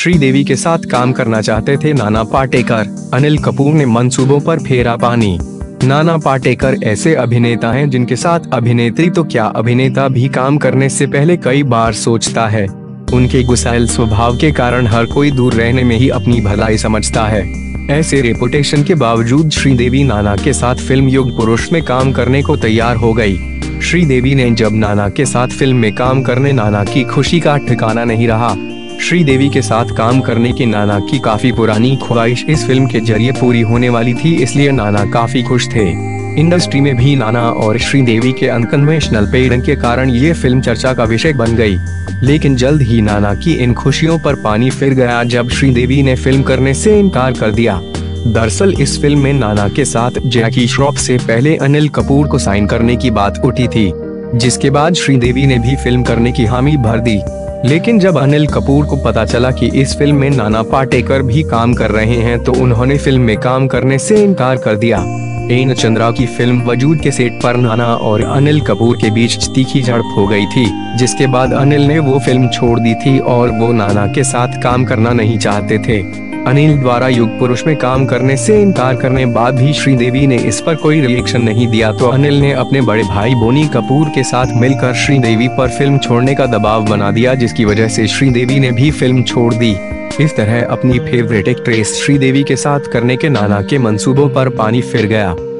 श्रीदेवी के साथ काम करना चाहते थे नाना पाटेकर। अनिल कपूर ने मंसूबों पर फेरा पानी। नाना पाटेकर ऐसे अभिनेता हैं जिनके साथ अभिनेत्री तो क्या अभिनेता भी काम करने से पहले कई बार सोचता है। उनके गुस्सैल स्वभाव के कारण हर कोई दूर रहने में ही अपनी भलाई समझता है। ऐसे रेपुटेशन के बावजूद श्रीदेवी नाना के साथ फिल्म युग पुरुष में काम करने को तैयार हो गई। श्रीदेवी ने जब नाना के साथ फिल्म में काम करने नाना की खुशी का ठिकाना नहीं रहा। श्रीदेवी के साथ काम करने की नाना की काफी पुरानी ख्वाहिश इस फिल्म के जरिए पूरी होने वाली थी, इसलिए नाना काफी खुश थे। इंडस्ट्री में भी नाना और श्रीदेवी के अनकन्वेंशनल पेयरिंग के कारण ये फिल्म चर्चा का विषय बन गई। लेकिन जल्द ही नाना की इन खुशियों पर पानी फिर गया जब श्रीदेवी ने फिल्म करने से इनकार कर दिया। दरअसल इस फिल्म में नाना के साथ जैकी श्रॉफ से पहले अनिल कपूर को साइन करने की बात उठी थी, जिसके बाद श्रीदेवी ने भी फिल्म करने की हामी भर दी। लेकिन जब अनिल कपूर को पता चला कि इस फिल्म में नाना पाटेकर भी काम कर रहे हैं तो उन्होंने फिल्म में काम करने से इनकार कर दिया। एन चंद्रा की फिल्म वजूद के सेट पर नाना और अनिल कपूर के बीच तीखी झड़प हो गई थी, जिसके बाद अनिल ने वो फिल्म छोड़ दी थी और वो नाना के साथ काम करना नहीं चाहते थे। अनिल द्वारा युग पुरुष में काम करने से इनकार करने बाद भी श्रीदेवी ने इस पर कोई रिएक्शन नहीं दिया तो अनिल ने अपने बड़े भाई बोनी कपूर के साथ मिलकर श्रीदेवी पर फिल्म छोड़ने का दबाव बना दिया, जिसकी वजह से श्रीदेवी ने भी फिल्म छोड़ दी। इस तरह अपनी फेवरेट एक्ट्रेस श्रीदेवी के साथ करने के नाना के मंसूबों पर पानी फिर गया।